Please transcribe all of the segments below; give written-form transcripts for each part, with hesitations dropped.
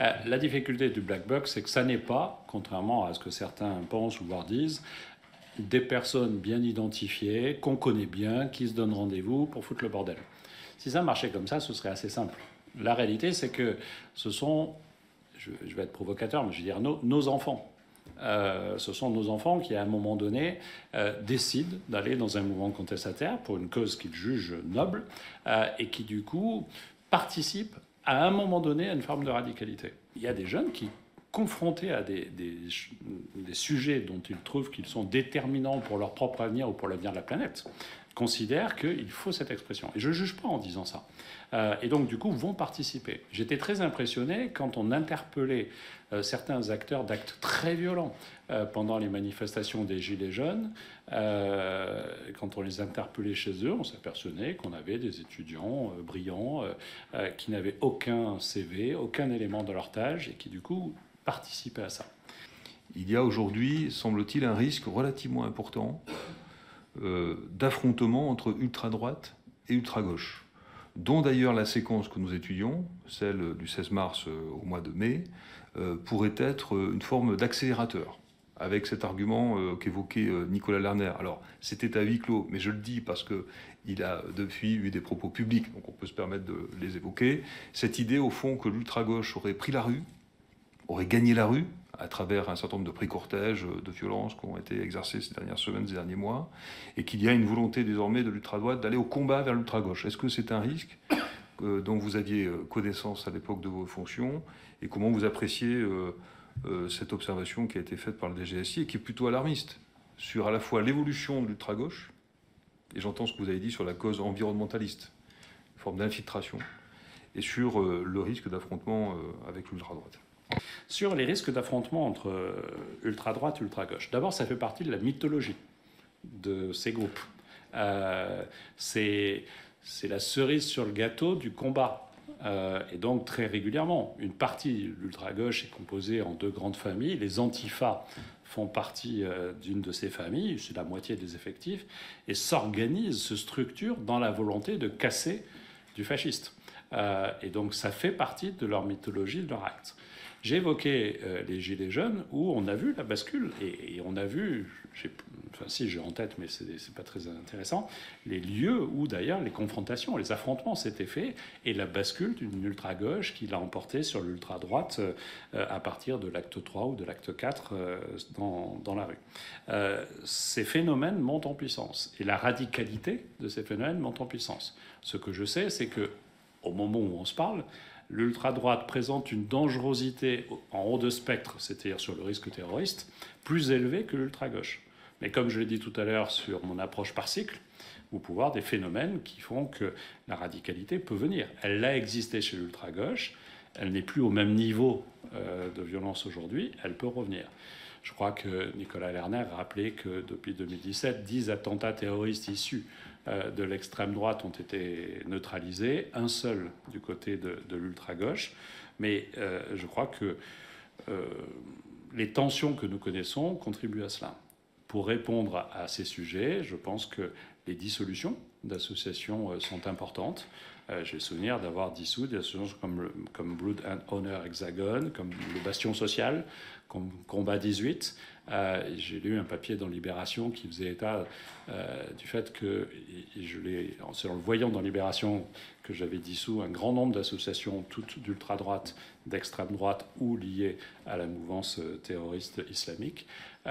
La difficulté du black box, c'est que ça n'est pas, contrairement à ce que certains pensent ou voire disent, des personnes bien identifiées, qu'on connaît bien, qui se donnent rendez-vous pour foutre le bordel. Si ça marchait comme ça, ce serait assez simple. La réalité, c'est que ce sont, je vais être provocateur, mais je vais dire nos enfants. Ce sont nos enfants qui, à un moment donné, décident d'aller dans un mouvement contestataire pour une cause qu'ils jugent noble et qui, du coup, participent à un moment donné à une forme de radicalité. Il y a des jeunes qui, confrontés à des sujets dont ils trouvent qu'ils sont déterminants pour leur propre avenir ou pour l'avenir de la planète, considèrent qu'il faut cette expression. Et je ne juge pas en disant ça. Et donc, du coup, vont participer. J'étais très impressionné quand on interpellait certains acteurs d'actes très violents pendant les manifestations des Gilets jaunes. Quand on les interpellait chez eux, on s'apercevait qu'on avait des étudiants brillants qui n'avaient aucun CV, aucun élément de leur tâche et qui, du coup, participaient à ça. Il y a aujourd'hui, semble-t-il, un risque relativement important d'affrontement entre ultra-droite et ultra-gauche, dont d'ailleurs la séquence que nous étudions, celle du 16 mars au mois de mai, pourrait être une forme d'accélérateur, avec cet argument qu'évoquait Nicolas Lerner. Alors, c'était à huis clos, mais je le dis parce qu'il a depuis eu des propos publics, donc on peut se permettre de les évoquer. Cette idée, au fond, que l'ultra-gauche aurait pris la rue, aurait gagné la rue, à travers un certain nombre de pré-cortèges, de violences qui ont été exercées ces dernières semaines, ces derniers mois, et qu'il y a une volonté désormais de l'ultra-droite d'aller au combat vers l'ultra-gauche. Est-ce que c'est un risque dont vous aviez connaissance à l'époque de vos fonctions, et comment vous appréciez cette observation qui a été faite par le DGSI, et qui est plutôt alarmiste, sur à la fois l'évolution de l'ultra-gauche, et j'entends ce que vous avez dit sur la cause environnementaliste, une forme d'infiltration, et sur le risque d'affrontement avec l'ultra-droite. Sur les risques d'affrontement entre ultra-droite et ultra-gauche. D'abord, ça fait partie de la mythologie de ces groupes. C'est la cerise sur le gâteau du combat. Et donc, très régulièrement, une partie de l'ultra-gauche est composée en deux grandes familles. Les antifas font partie d'une de ces familles, c'est la moitié des effectifs, et s'organisent, se structurent dans la volonté de casser du fasciste. Et donc, ça fait partie de leur mythologie, de leur acte. J'ai évoqué les Gilets jaunes où on a vu la bascule et on a vu, enfin si j'ai en tête mais c'est pas très intéressant, les lieux où d'ailleurs les confrontations, les affrontements s'étaient faits et la bascule d'une ultra-gauche qui l'a emporté sur l'ultra-droite à partir de l'acte 3 ou de l'acte 4 dans la rue. Ces phénomènes montent en puissance et la radicalité de ces phénomènes monte en puissance. Ce que je sais, c'est que au moment où on se parle, l'ultra-droite présente une dangerosité en haut de spectre, c'est-à-dire sur le risque terroriste, plus élevée que l'ultra-gauche. Mais comme je l'ai dit tout à l'heure sur mon approche par cycle, vous pouvez voir des phénomènes qui font que la radicalité peut venir. Elle a existé chez l'ultra-gauche, elle n'est plus au même niveau de violence aujourd'hui, elle peut revenir. Je crois que Nicolas Lerner a rappelé que depuis 2017, 10 attentats terroristes issus de l'extrême droite ont été neutralisés, un seul du côté de l'ultra-gauche. Mais je crois que les tensions que nous connaissons contribuent à cela. Pour répondre à ces sujets, je pense que les dissolutions d'associations sont importantes. J'ai le souvenir d'avoir dissous des associations comme Blood and Honor Hexagone, comme le Bastion Social, comme Combat 18. J'ai lu un papier dans Libération qui faisait état du fait que, en le voyant dans Libération, que j'avais dissous un grand nombre d'associations, toutes d'ultra-droite, d'extrême droite ou liées à la mouvance terroriste islamique,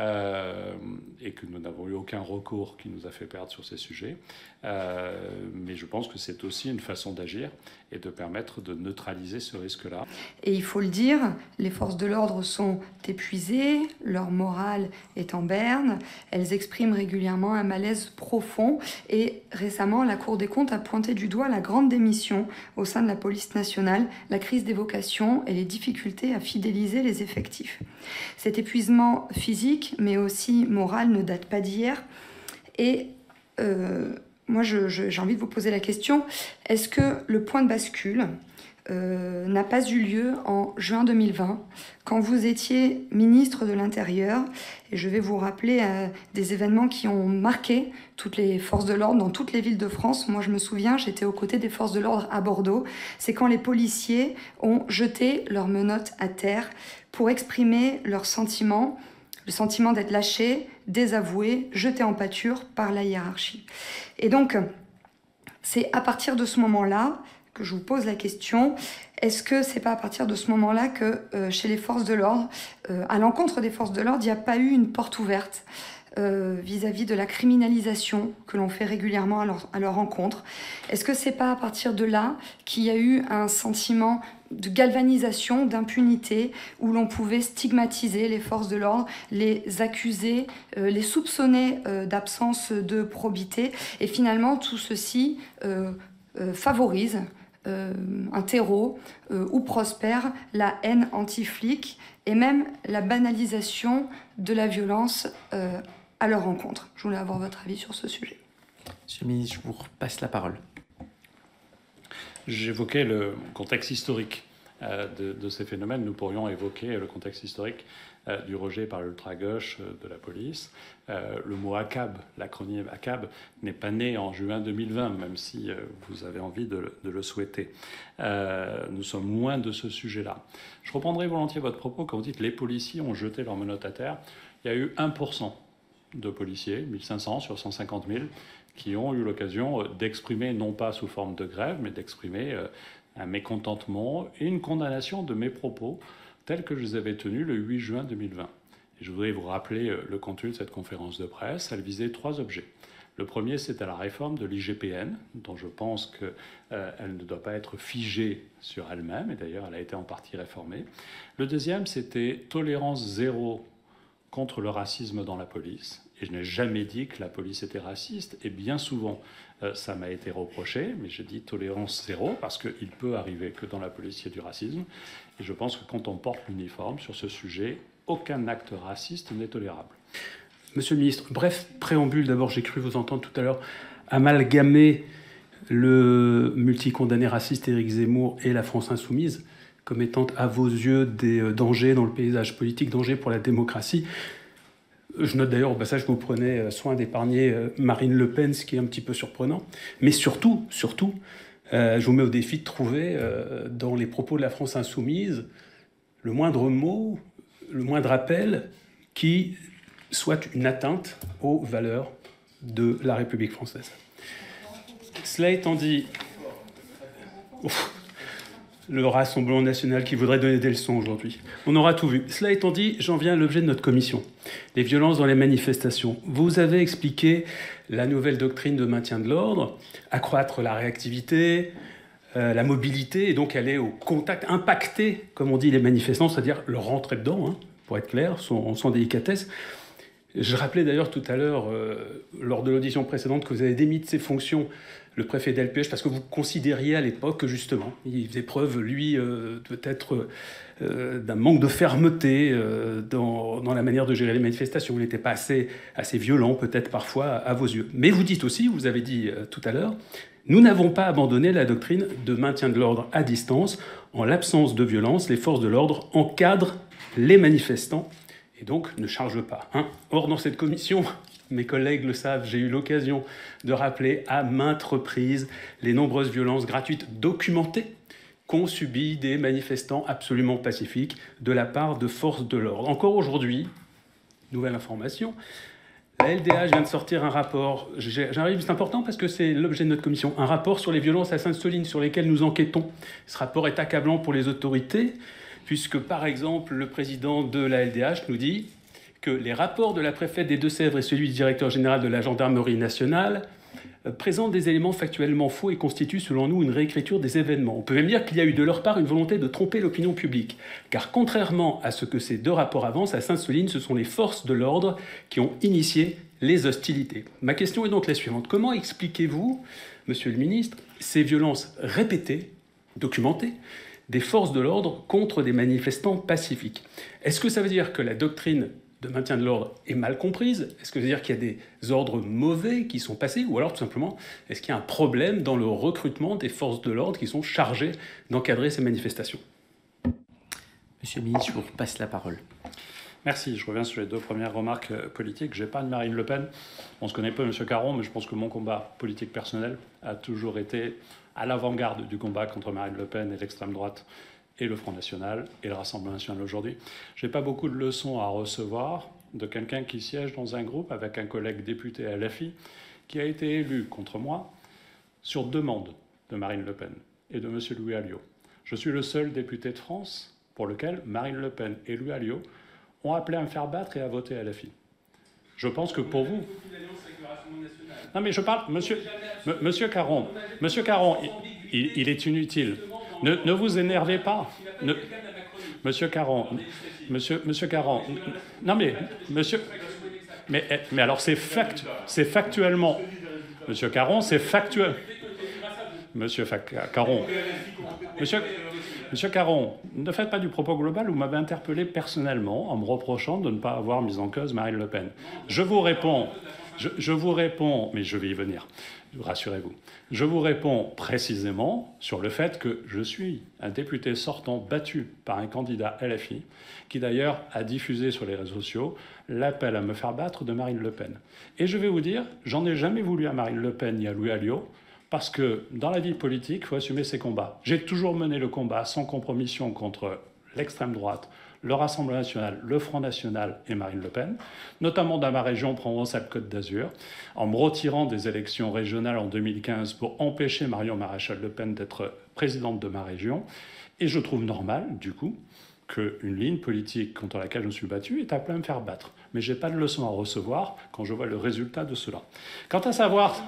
et que nous n'avons eu aucun recours qui nous a fait perdre sur ces sujets. Mais je pense que c'est aussi une façon d'agir et de permettre de neutraliser ce risque-là. Et il faut le dire, les forces de l'ordre sont épuisées, leur morale est en berne, elles expriment régulièrement un malaise profond et récemment, la Cour des comptes a pointé du doigt la grande démission au sein de la police nationale, la crise des vocations et les difficultés à fidéliser les effectifs. Cet épuisement physique, mais aussi moral, ne date pas d'hier et moi, j'ai envie de vous poser la question, est-ce que le point de bascule n'a pas eu lieu en juin 2020, quand vous étiez ministre de l'Intérieur. Et je vais vous rappeler des événements qui ont marqué toutes les forces de l'ordre dans toutes les villes de France. Moi, je me souviens, j'étais aux côtés des forces de l'ordre à Bordeaux. C'est quand les policiers ont jeté leurs menottes à terre pour exprimer leur sentiment, le sentiment d'être lâchés, désavoués, jetés en pâture par la hiérarchie. Et donc, c'est à partir de ce moment-là que je vous pose la question, est-ce que c'est pas à partir de ce moment-là que chez les forces de l'ordre, à l'encontre des forces de l'ordre, il n'y a pas eu une porte ouverte vis-à-vis de la criminalisation que l'on fait régulièrement à leur encontre? Est-ce que c'est pas à partir de là qu'il y a eu un sentiment de galvanisation, d'impunité, où l'on pouvait stigmatiser les forces de l'ordre, les accuser, les soupçonner d'absence de probité, et finalement tout ceci favorise un terreau où prospère la haine anti-flic et même la banalisation de la violence à leur encontre. Je voulais avoir votre avis sur ce sujet. Monsieur le ministre, je vous repasse la parole. J'évoquais le contexte historique de ces phénomènes. Nous pourrions évoquer le contexte historique du rejet par l'ultra-gauche de la police. Le mot ACAB, l'acronyme ACAB, n'est pas né en juin 2020, même si vous avez envie de le souhaiter. Nous sommes loin de ce sujet-là. Je reprendrai volontiers votre propos quand vous dites que les policiers ont jeté leurs menottes à terre. Il y a eu 1% de policiers, 1500 sur 150 000, qui ont eu l'occasion d'exprimer, non pas sous forme de grève, mais d'exprimer un mécontentement et une condamnation de mes propos tels que je les avais tenus le 8 juin 2020. Et je voudrais vous rappeler le contenu de cette conférence de presse. Elle visait 3 objets. Le premier, c'était la réforme de l'IGPN, dont je pense qu'elle ne doit pas être figée sur elle-même, et d'ailleurs elle a été en partie réformée. Le deuxième, c'était tolérance zéro contre le racisme dans la police. Et je n'ai jamais dit que la police était raciste, et bien souvent ça m'a été reproché, mais j'ai dit tolérance zéro, parce qu'il peut arriver que dans la police il y ait du racisme. Et je pense que quand on porte l'uniforme sur ce sujet, aucun acte raciste n'est tolérable. Monsieur le ministre, bref préambule, d'abord j'ai cru vous entendre tout à l'heure amalgamer le multicondamné raciste Éric Zemmour et la France insoumise comme étant à vos yeux des dangers dans le paysage politique, dangers pour la démocratie. Je note d'ailleurs au passage que vous prenez soin d'épargner Marine Le Pen, ce qui est un petit peu surprenant. Mais surtout, je vous mets au défi de trouver dans les propos de la France insoumise le moindre mot, le moindre appel qui soit une atteinte aux valeurs de la République française. Cela étant dit, le Rassemblement national qui voudrait donner des leçons aujourd'hui. On aura tout vu. Cela étant dit, j'en viens à l'objet de notre commission. Les violences dans les manifestations. Vous avez expliqué la nouvelle doctrine de maintien de l'ordre, accroître la réactivité, la mobilité, et donc aller au contact, impacter, comme on dit, les manifestants, c'est-à-dire leur rentrer dedans, pour être clair, sans délicatesse. Je rappelais d'ailleurs tout à l'heure, lors de l'audition précédente, que vous avez démis de ses fonctions le préfet Delpech, parce que vous considériez à l'époque que, justement, il faisait preuve, lui, peut-être d'un manque de fermeté dans la manière de gérer les manifestations. Il n'était pas assez violent, peut-être parfois, à vos yeux. Mais vous dites aussi, vous avez dit tout à l'heure, nous n'avons pas abandonné la doctrine de maintien de l'ordre à distance. En l'absence de violence, les forces de l'ordre encadrent les manifestants et donc ne chargent pas. Or, dans cette commission, mes collègues le savent, j'ai eu l'occasion de rappeler à maintes reprises les nombreuses violences gratuites documentées qu'ont subies des manifestants absolument pacifiques de la part de forces de l'ordre. Encore aujourd'hui, nouvelle information, la LDH vient de sortir un rapport, j'arrive, c'est important parce que c'est l'objet de notre commission, un rapport sur les violences à Sainte-Soline sur lesquelles nous enquêtons. Ce rapport est accablant pour les autorités, puisque par exemple le président de la LDH nous dit que les rapports de la préfète des Deux-Sèvres et celui du directeur général de la gendarmerie nationale présentent des éléments factuellement faux et constituent selon nous une réécriture des événements. On peut même dire qu'il y a eu de leur part une volonté de tromper l'opinion publique. Car contrairement à ce que ces 2 rapports avancent, à Sainte-Soline, ce sont les forces de l'ordre qui ont initié les hostilités. Ma question est donc la suivante. Comment expliquez-vous, monsieur le ministre, ces violences répétées, documentées, des forces de l'ordre contre des manifestants pacifiques? Est-ce que ça veut dire que la doctrine de maintien de l'ordre est mal comprise? Est-ce que ça veut dire qu'il y a des ordres mauvais qui sont passés? Ou alors, tout simplement, est-ce qu'il y a un problème dans le recrutement des forces de l'ordre qui sont chargées d'encadrer ces manifestations? Monsieur le ministre, je vous repasse la parole. Merci. Je reviens sur les deux premières remarques politiques. J'épargne Marine Le Pen. On se connaît peu, M. Caron, mais je pense que mon combat politique personnel a toujours été à l'avant-garde du combat contre Marine Le Pen et l'extrême droite et le Front National et le Rassemblement National aujourd'hui. Je n'ai pas beaucoup de leçons à recevoir de quelqu'un qui siège dans un groupe avec un collègue député à LFI qui a été élu contre moi sur demande de Marine Le Pen et de M. Louis Alliot. Je suis le seul député de France pour lequel Marine Le Pen et Louis Alliot ont appelé à me faire battre et à voter à LFI. Je pense que pour vous... Non mais je parle... Monsieur Caron, il est inutile. Ne vous énervez pas. Monsieur Caron, Monsieur Caron... Non mais... Monsieur... Mais alors c'est factuellement... Monsieur Caron, c'est factuel... Monsieur Caron... Monsieur Caron, ne faites pas du propos global, vous m'avez interpellé personnellement en me reprochant de ne pas avoir mis en cause Marine Le Pen. Je vous réponds, mais je vais y venir, rassurez-vous. Je vous réponds précisément sur le fait que je suis un député sortant battu par un candidat LFI, qui d'ailleurs a diffusé sur les réseaux sociaux l'appel à me faire battre de Marine Le Pen. Et je vais vous dire, j'en ai jamais voulu à Marine Le Pen ni à Louis Alliot, parce que dans la vie politique, il faut assumer ses combats. J'ai toujours mené le combat sans compromission contre l'extrême droite, le Rassemblement National, le Front National et Marine Le Pen, notamment dans ma région Provence-Alpes-Côte d'Azur, en me retirant des élections régionales en 2015 pour empêcher Marion Maréchal Le Pen d'être présidente de ma région. Et je trouve normal, du coup, qu'une ligne politique contre laquelle je me suis battu est appelée à me faire battre. Mais je n'ai pas de leçon à recevoir quand je vois le résultat de cela. Quant à savoir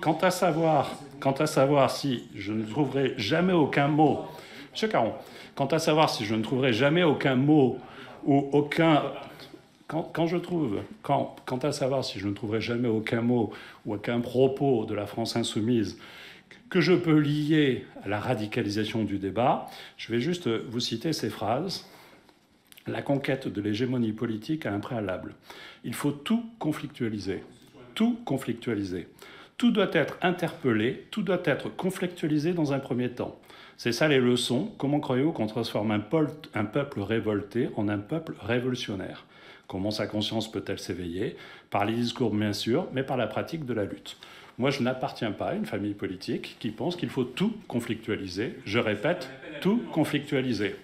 si je ne trouverai jamais aucun mot... Monsieur Caron, quant à savoir si je ne trouverai jamais aucun mot ou aucun... Quant à savoir si je ne trouverai jamais aucun mot ou aucun propos de la France insoumise que je peux lier à la radicalisation du débat, je vais juste vous citer ces phrases. La conquête de l'hégémonie politique a un préalable. Il faut tout conflictualiser. Tout conflictualiser. Tout doit être interpellé, tout doit être conflictualisé dans un premier temps. C'est ça les leçons. Comment croyez-vous qu'on transforme un peuple révolté en un peuple révolutionnaire? Comment sa conscience peut-elle s'éveiller? Par les discours, bien sûr, mais par la pratique de la lutte. Moi, je n'appartiens pas à une famille politique qui pense qu'il faut tout conflictualiser. Je répète, tout conflictualiser.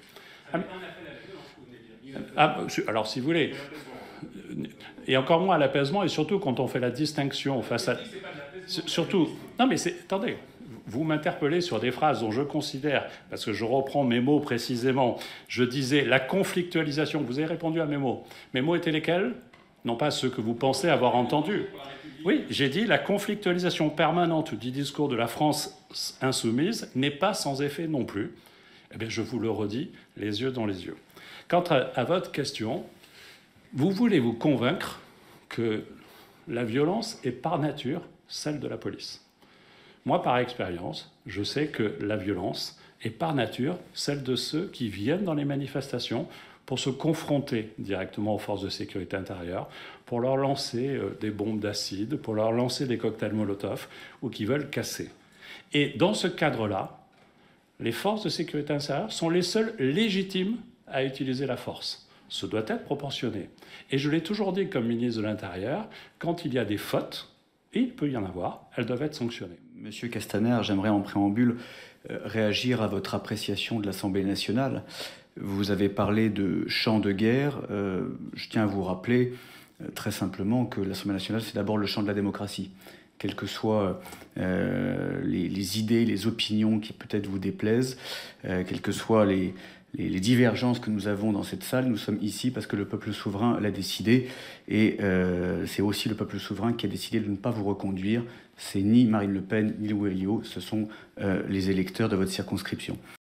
Alors, si vous voulez, et encore moins à l'apaisement, et surtout quand on fait la distinction face à... Surtout... Non, mais attendez, vous m'interpellez sur des phrases dont je considère, parce que je reprends mes mots précisément, je disais la conflictualisation, vous avez répondu à mes mots. Mes mots étaient lesquels? Non pas ceux que vous pensez avoir entendus. Oui, j'ai dit la conflictualisation permanente du discours de la France insoumise n'est pas sans effet non plus. Eh bien, je vous le redis, les yeux dans les yeux. Quant à votre question, vous voulez vous convaincre que la violence est par nature celle de la police. Moi, par expérience, je sais que la violence est par nature celle de ceux qui viennent dans les manifestations pour se confronter directement aux forces de sécurité intérieure, pour leur lancer des bombes d'acide, pour leur lancer des cocktails Molotov, ou qui veulent casser. Et dans ce cadre-là, les forces de sécurité intérieure sont les seules légitimes à utiliser la force. Ce doit être proportionné. Et je l'ai toujours dit comme ministre de l'Intérieur, quand il y a des fautes, et il peut y en avoir, elles doivent être sanctionnées. Monsieur Castaner, j'aimerais en préambule réagir à votre appréciation de l'Assemblée nationale. Vous avez parlé de champ de guerre. Je tiens à vous rappeler très simplement que l'Assemblée nationale, c'est d'abord le champ de la démocratie. Quelles que soient les idées, les opinions qui peut-être vous déplaisent, quelles que soient les divergences que nous avons dans cette salle, nous sommes ici parce que le peuple souverain l'a décidé. Et c'est aussi le peuple souverain qui a décidé de ne pas vous reconduire. C'est ni Marine Le Pen, ni Louis Alliot, ce sont les électeurs de votre circonscription.